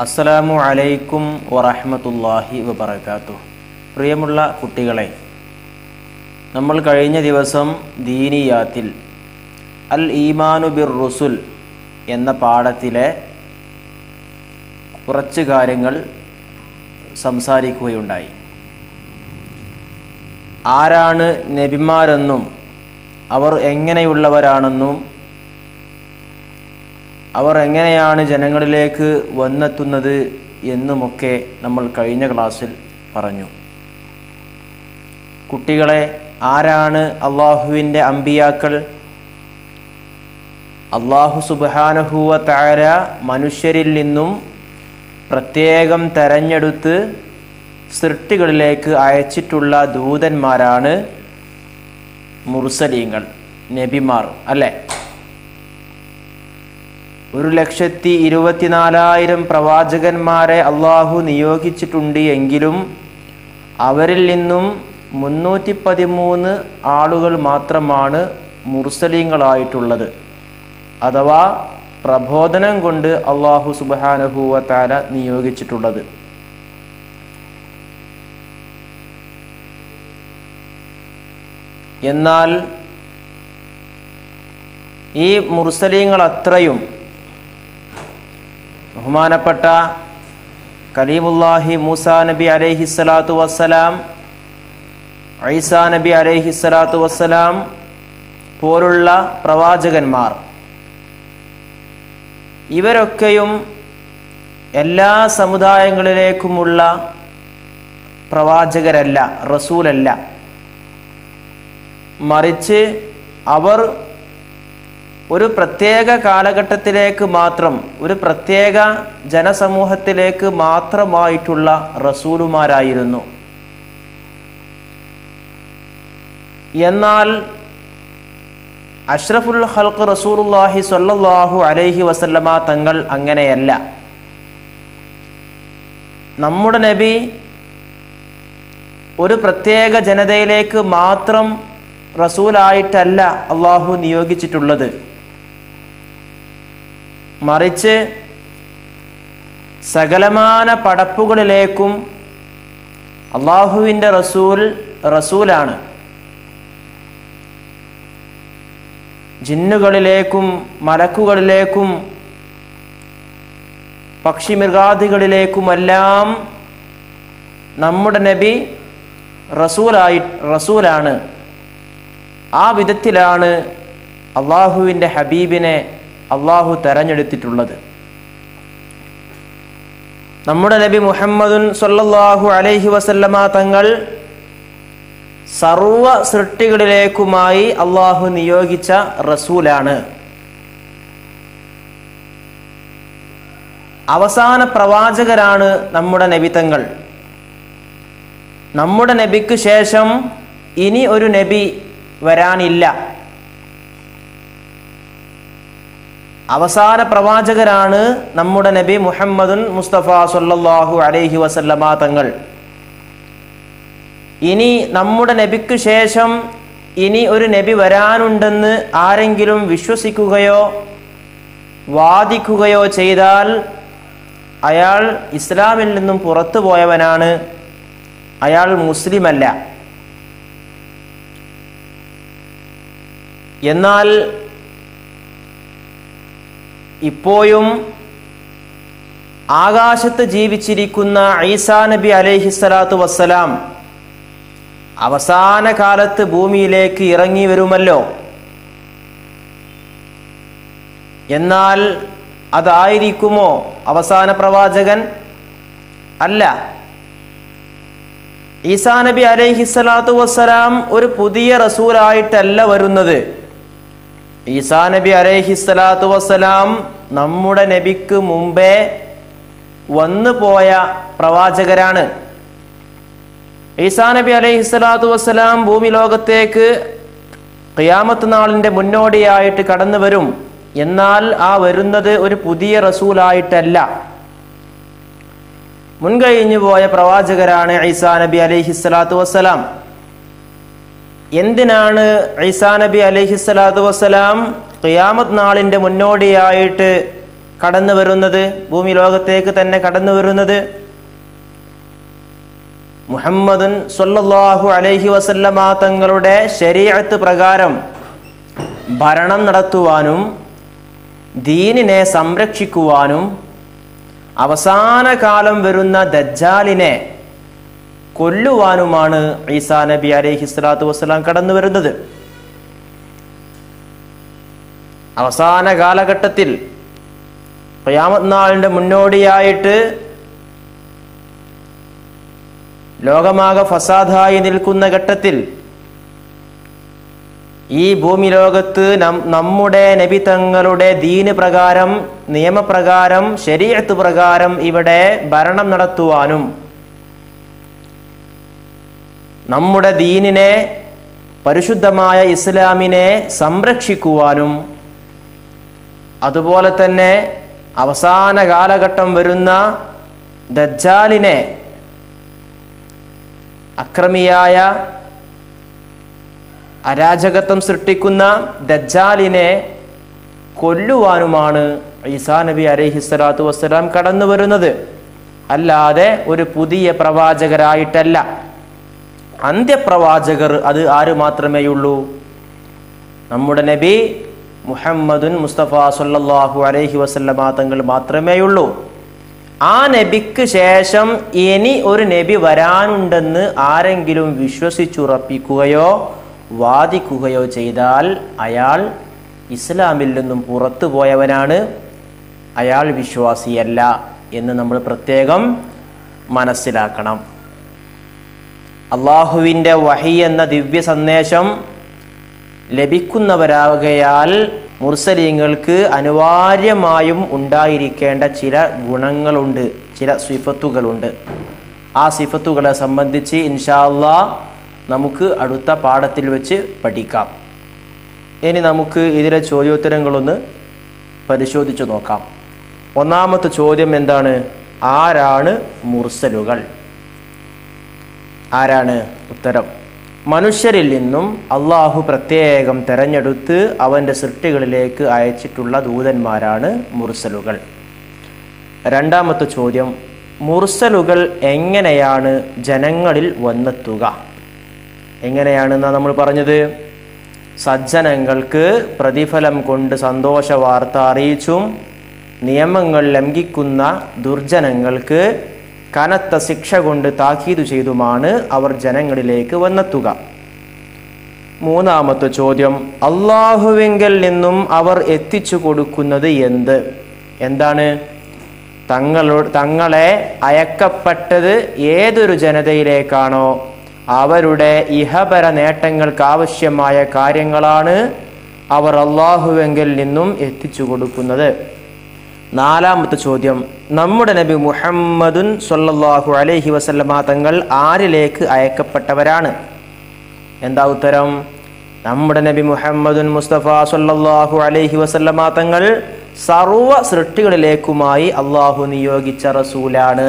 അസ്സലാമു അലൈക്കും വറഹ്മത്തുള്ളാഹി വബറകാതുഹു. പ്രിയമുള്ള കുട്ടികളെ, നമ്മൾ കഴിഞ്ഞ ദിവസം ദീനിയാത്തിൽ അൽ ഈമാനു ബിർ റുസുൽ എന്ന പാഠത്തിലെ കുറച്ച് കാര്യങ്ങൾ സംസാരിക്കുകയുണ്ടായി. ആരാണ് നബിമാരെന്നും അവർ എങ്ങനെയുള്ളവരാണെന്നും അവർ എങ്ങനെയാണ് ജനങ്ങളിലേക്ക് വന്നെത്തുന്നത് എന്നുമൊക്കെ നമ്മൾ കഴിഞ്ഞ ക്ലാസ്സിൽ പറഞ്ഞു. കുട്ടികളെ, ആരാണ് അള്ളാഹുവിൻ്റെ അമ്പിയാക്കൾ? അള്ളാഹു സുബ്ഹാനഹു വ തആല മനുഷ്യരിൽ നിന്നും പ്രത്യേകം തെരഞ്ഞെടുത്ത് സൃഷ്ടികളിലേക്ക് അയച്ചിട്ടുള്ള ദൂതന്മാരാണ് മുർസലീങ്ങൾ, നബിമാർ അല്ലേ? 1,24,000 പ്രവാചകന്മാരെ അള്ളാഹു നിയോഗിച്ചിട്ടുണ്ട് എങ്കിലും അവരിൽ നിന്നും 313 ആളുകൾ മാത്രമാണ് മുർസലീങ്ങളായിട്ടുള്ളത്. അഥവാ പ്രബോധനം കൊണ്ട് അള്ളാഹു സുബ്ഹാനഹു വ തആല നിയോഗിച്ചിട്ടുള്ളത്. എന്നാൽ ഈ മുർസലീങ്ങൾ അത്രയും ബഹുമാനപ്പെട്ട കലീമുല്ലാഹി മൂസാ നബി അലൈഹിസ്സലാത്തു വസ്സലാം, ഈസാ നബി അലൈഹിസ്സലാത്തു വസ്സലാം പോലുള്ള പ്രവാചകന്മാർ, ഇവരൊക്കെയും എല്ലാ സമുദായങ്ങളിലേക്കുമുള്ള പ്രവാചകരല്ല, റസൂലല്ല. മറിച്ച് അവർ ഒരു പ്രത്യേക കാലഘട്ടത്തിലേക്ക് മാത്രം, ഒരു പ്രത്യേക ജനസമൂഹത്തിലേക്ക് മാത്രമായിട്ടുള്ള റസൂലുമാരായിരുന്നു. എന്നാൽ അഷ്റഫുൽ ഖൽഖ് റസൂലുള്ളാഹി സ്വല്ലല്ലാഹു അലൈഹി വസല്ലമ തങ്ങൾ അങ്ങനെയല്ല. നമ്മുടെ നബി ഒരു പ്രത്യേക ജനതയിലേക്ക് മാത്രം റസൂലായിട്ടല്ല അള്ളാഹു നിയോഗിച്ചിട്ടുള്ളത്. മറിച്ച് സകലമാന പടപ്പുകളിലേക്കും അള്ളാഹുവിൻ്റെ റസൂലാണ്. ജിന്നുകളിലേക്കും മലക്കുകളിലേക്കും പക്ഷിമൃഗാദികളിലേക്കുമെല്ലാം നമ്മുടെ നബി റസൂലാണ്. ആ വിധത്തിലാണ് അള്ളാഹുവിൻ്റെ ഹബീബിനെ അള്ളാഹു തെരഞ്ഞെടുത്തിട്ടുള്ളത്. നമ്മുടെ നബി മുഹമ്മദുൻ സ്വല്ലല്ലാഹു അലൈഹി വസല്ലമ തങ്ങൾ സർവ സൃഷ്ടികളിലേക്കുമായി അള്ളാഹു നിയോഗിച്ച റസൂലാണ്. അവസാന പ്രവാചകരാണ് നമ്മുടെ നബി തങ്ങൾ. നമ്മുടെ നബിക്ക് ശേഷം ഇനി ഒരു നബി വരാനില്ല. അവസാന പ്രവാചകരാണ് നമ്മുടെ നബി മുഹമ്മദുൻ മുസ്തഫ സ്വല്ലല്ലാഹു അലൈഹി വസല്ലമ തങ്ങൾ. ഇനി നമ്മുടെ നബിക്ക് ശേഷം ഇനി ഒരു നബി വരാനുണ്ടെന്ന് ആരെങ്കിലും വിശ്വസിക്കുകയോ വാദിക്കുകയോ ചെയ്താൽ അയാൾ ഇസ്ലാമിൽ നിന്നും പുറത്തു പോയവനാണ്, അയാൾ മുസ്ലിമല്ല. എന്നാൽ ഇപ്പോഴും ആകാശത്ത് ജീവിച്ചിരിക്കുന്ന ഈസാ നബി അലൈഹിസ്സലാത്തു വസ്സലാം അവസാന കാലത്ത് ഭൂമിയിലേക്ക് ഇറങ്ങി വരുമല്ലോ. എന്നാൽ അതായിരിക്കുമോ അവസാന പ്രവാചകൻ? അല്ല. ഈസാ നബി അലൈഹിസ്സലാത്തു വസ്സലാം ഒരു പുതിയ റസൂലായിട്ടല്ല വരുന്നത്. ഈസാ നബി അലൈഹിസ്സലാത്തു വസ്സലാം നമ്മുടെ നബിക്ക് മുമ്പേ വന്നു പോയ പ്രവാചകരാണ്. ഈസാ നബി അലൈഹിസ്സലാത്തു വസ്സലാം ഭൂമി ലോകത്തേക്ക് ഖിയാമത്ത് നാളിൻ്റെ മുന്നോടിയായിട്ട് കടന്നു വരും. എന്നാൽ ആ വരുന്നത് ഒരു പുതിയ റസൂലായിട്ടല്ല, മുൻകഴിഞ്ഞു പോയ പ്രവാചകരാണ് ഈസാ നബി അലൈഹിസ്സലാത്തു വസ്സലാം. എന്തിനാണ് ഈസാ നബി അലൈഹിസ്സലാത്തു വസ്സലാം ഖിയാമത്ത് നാളിൻ്റെ മുന്നോടിയായിട്ട് കടന്നു വരുന്നത്, ഭൂമി ലോകത്തേക്ക് തന്നെ കടന്നു വരുന്നത്. മുഹമ്മദുൻ സ്വല്ലല്ലാഹു അലൈഹി വസല്ലമ തങ്ങളുടെ ശരീഅത്ത് പ്രകാരം ഭരണം നടത്തുവാനും ദീനിനെ സംരക്ഷിക്കുവാനും അവസാന കാലം വരുന്ന ദജ്ജാലിനെ കൊല്ലുവാനുമാണ് ഈസാ നബി അലൈഹിസ്സലാത്തു വസ്സലാം കടന്നു വരുന്നത്. അവസാന കാലഘട്ടത്തിൽ ഖിയാമത്ത് നാളിന്റെ മുന്നോടിയായിട്ട് ലോകമാകെ ഫസാദായി നിൽക്കുന്ന ഘട്ടത്തിൽ ഈ ഭൂമി ലോകത്ത് നമ്മുടെ നബി തങ്ങളുടെ ദീന് പ്രകാരം, നിയമപ്രകാരം, ശരീഅത്ത് പ്രകാരം ഇവിടെ ഭരണം നടത്തുവാനും നമ്മുടെ ദീനിനെ, പരിശുദ്ധമായ ഇസ്ലാമിനെ സംരക്ഷിക്കുവാനും അതുപോലെ തന്നെ അവസാന കാലഘട്ടം വരുന്ന ദജ്ജാലിനെ, അക്രമിയായ അരാജകത്വം സൃഷ്ടിക്കുന്ന ദജ്ജാലിനെ കൊല്ലുവാനുമാണ് ഈസാ നബി അലൈഹിസ്സലാത്തു വസ്സലാം കടന്നു വരുന്നത്. അല്ലാതെ ഒരു പുതിയ പ്രവാചകരായിട്ടല്ല. അന്ത്യപ്രവാചകർ അത് ആര് മാത്രമേയുള്ളൂ? നമ്മുടെ നബി മുഹമ്മദുൻ മുസ്തഫ സല്ലല്ലാഹു അലൈഹി വസല്ലമ തങ്ങൾ മാത്രമേയുള്ളൂ. ആ നബിക്ക് ശേഷം ഇനി ഒരു നബി വരാനുണ്ടെന്ന് ആരെങ്കിലും വിശ്വസിച്ചുറപ്പിക്കുകയോ വാദിക്കുകയോ ചെയ്താൽ അയാൾ ഇസ്ലാമിൽ നിന്നും പുറത്തു പോയവനാണ്, അയാൾ വിശ്വാസിയല്ല എന്ന് നമ്മൾ പ്രത്യേകം മനസ്സിലാക്കണം. അള്ളാഹുവിൻ്റെ വഹി എന്ന ദിവ്യ സന്ദേശം ലഭിക്കുന്നവരാകയാൽ മുർസലീങ്ങൾക്ക് അനിവാര്യമായും ഉണ്ടായിരിക്കേണ്ട ചില ഗുണങ്ങളുണ്ട്, ചില സിഫത്തുകളുണ്ട്. ആ സിഫത്തുകളെ സംബന്ധിച്ച് ഇൻഷാ അല്ലാഹ് നമുക്ക് അടുത്ത പാഠത്തിൽ വെച്ച് പഠിക്കാം. ഇനി നമുക്ക് ഇതിലെ ചോദ്യോത്തരങ്ങളൊന്ന് പരിശോധിച്ചു നോക്കാം. ഒന്നാമത്തെ ചോദ്യം എന്താണ്? ആരാണ് മുർസലുകൾ? ആരാണ്? ഉത്തരം: മനുഷ്യരിൽ നിന്നും അള്ളാഹു പ്രത്യേകം തെരഞ്ഞെടുത്ത് അവൻ്റെ സൃഷ്ടികളിലേക്ക് അയച്ചിട്ടുള്ള ദൂതന്മാരാണ് മുർസലുകൾ. രണ്ടാമത്തെ ചോദ്യം: മുർസലുകൾ എങ്ങനെയാണ് ജനങ്ങളിൽ വന്നെത്തുക? എങ്ങനെയാണെന്നാണ് നമ്മൾ പറഞ്ഞത്? സജ്ജനങ്ങൾക്ക് പ്രതിഫലം കൊണ്ട് സന്തോഷ വാർത്ത അറിയിച്ചും നിയമങ്ങൾ ലംഘിക്കുന്ന ദുർജനങ്ങൾക്ക് കനത്ത ശിക്ഷ കൊണ്ട് താക്കീതു ചെയ്തുമാണ് അവർ ജനങ്ങളിലേക്ക് വന്നെത്തുക. മൂന്നാമത്തെ ചോദ്യം: അള്ളാഹുവിങ്കിൽ നിന്നും അവർ എത്തിച്ചു കൊടുക്കുന്നത് എന്താണ്? തങ്ങളെ അയക്കപ്പെട്ടത് ഏതൊരു ജനതയിലേക്കാണോ അവരുടെ ഇഹപര നേട്ടങ്ങൾക്ക് ആവശ്യമായ കാര്യങ്ങളാണ് അവർ അള്ളാഹുവിങ്കിൽ നിന്നും എത്തിച്ചു കൊടുക്കുന്നത്. നാലാമത്തെ ചോദ്യം: നമ്മുടെ നബി മുഹമ്മദുൻ സ്വല്ലല്ലാഹു അലൈഹി വസല്ലമ തങ്ങൾ ആരിലേക്ക് അയക്കപ്പെട്ടവരാണ്? എന്താ ഉത്തരം? നമ്മുടെ നബി മുഹമ്മദുൻ മുസ്തഫ സ്വല്ലല്ലാഹു അലൈഹി വസല്ലമ തങ്ങൾ സർവ സൃഷ്ടികളിലേക്കുമായി അള്ളാഹു നിയോഗിച്ച റസൂലാണ്.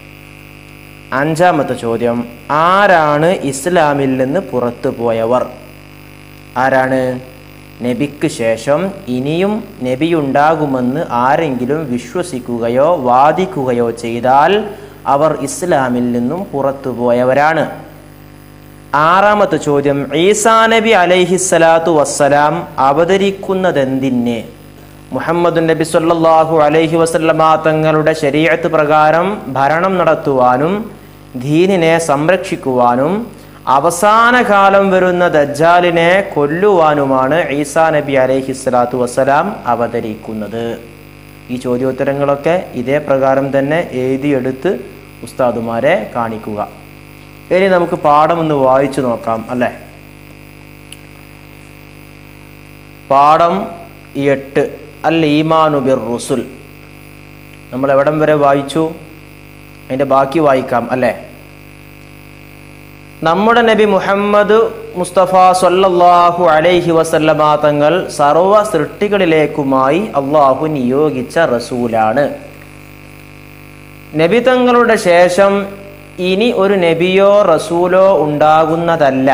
അഞ്ചാമത്തെ ചോദ്യം: ആരാണ് ഇസ്ലാമിൽ നിന്ന് പുറത്തു പോയവർ? ആരാണ്? നബിക്ക് ശേഷം ഇനിയും നബിയുണ്ടാകുമെന്ന് ആരെങ്കിലും വിശ്വസിക്കുകയോ വാദിക്കുകയോ ചെയ്താൽ അവർ ഇസ്ലാമിൽ നിന്നും പുറത്തുപോയവരാണ്. ആറാമത്തെ ചോദ്യം: ഈസാ നബി അലൈഹിസ്സലാത്തു വസ്സലാം അവതരിക്കുന്നതെന്തിന്? മുഹമ്മദ് നബി സ്വല്ലല്ലാഹു അലൈഹി വസല്ലമ തങ്ങളുടെ ശരീഅത്ത് പ്രകാരം ഭരണം നടത്തുവാനും ദീനിനെ സംരക്ഷിക്കുവാനും അവസാന കാലം വരുന്ന ദജ്ജാലിനെ കൊല്ലുവാനുമാണ് ഈസാ നബി അലൈഹിസ്സലാത്തു വസ്സലാം അവതരിക്കുന്നത്. ഈ ചോദ്യോത്തരങ്ങളൊക്കെ ഇതേ പ്രകാരം തന്നെ എഴുതിയെടുത്ത് ഉസ്താദുമാരെ കാണിക്കുക. ഇനി നമുക്ക് പാഠം ഒന്ന് വായിച്ചു നോക്കാം, അല്ലേ? പാഠം 8 അൽ ഈമാനു ബിർ റുസുൽ. നമ്മൾ എവിടം വരെ വായിച്ചു? അതിൻ്റെ ബാക്കി വായിക്കാം, അല്ലേ? നമ്മുടെ നബി മുഹമ്മദ് മുസ്തഫ സ്വല്ലല്ലാഹു അലൈഹി വസല്ലമ തങ്ങൾ സർവ സൃഷ്ടികളിലേക്കുമായി അള്ളാഹു നിയോഗിച്ച റസൂലാണ്. നബി തങ്ങളുടെ ശേഷം ഇനി ഒരു നബിയോ റസൂലോ ഉണ്ടാകുന്നതല്ല.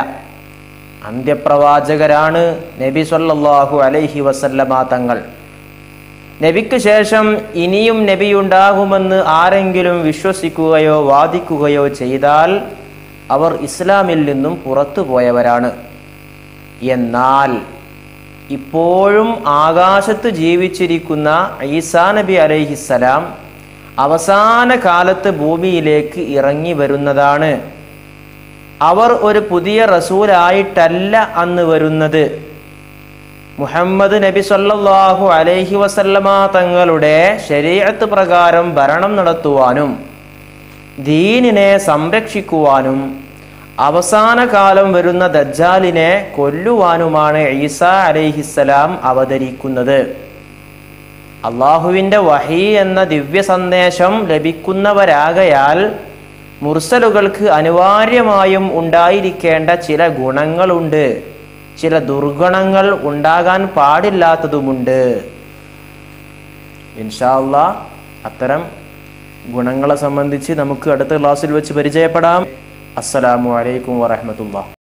അന്ത്യപ്രവാചകരാണ് നബി സ്വല്ലല്ലാഹു അലൈഹി വസല്ലമ തങ്ങൾ. നബിക്ക് ശേഷം ഇനിയും നബിയുണ്ടാകുമെന്ന് ആരെങ്കിലും വിശ്വസിക്കുകയോ വാദിക്കുകയോ ചെയ്താൽ അവർ ഇസ്ലാമിൽ നിന്നും പുറത്തു പോയവരാണ്. എന്നാൽ ഇപ്പോഴും ആകാശത്ത് ജീവിച്ചിരിക്കുന്ന ഈസാ നബി അലൈഹിസ്സലാം അവസാന കാലത്ത് ഭൂമിയിലേക്ക് ഇറങ്ങി വരുന്നതാണ്. അവർ ഒരു പുതിയ റസൂലായിട്ടല്ല അന്ന് വരുന്നത്. മുഹമ്മദ് നബി സല്ലല്ലാഹു അലൈഹി വസല്ലമ തങ്ങളുടെ ശരീഅത്ത് പ്രകാരം ഭരണം നടത്തുവാനും ദീനിനെ സംരക്ഷിക്കുവാനും അവസാന കാലം വരുന്ന ദജ്ജാലിനെ കൊല്ലുവാനുമാണ് ഈസാ അലൈഹിസ്സലാം അവതരിക്കുന്നത്. അള്ളാഹുവിൻ്റെ വഹി എന്ന ദിവ്യ സന്ദേശം ലഭിക്കുന്നവരാകയാൽ മുർസലുകൾക്ക് അനിവാര്യമായും ഉണ്ടായിരിക്കേണ്ട ചില ഗുണങ്ങളുണ്ട്, ചില ദുർഗുണങ്ങൾ ഉണ്ടാകാൻ പാടില്ലാത്തതുമുണ്ട്. ഇൻഷാ അല്ലാഹ് അത്തരം ഗുണങ്ങളെ സംബന്ധിച്ച് നമുക്ക് അടുത്ത ക്ലാസ്സിൽ വെച്ച് പരിചയപ്പെടാം. അസ്സലാമു അലൈക്കും വറഹ്മത്തുള്ളാഹി.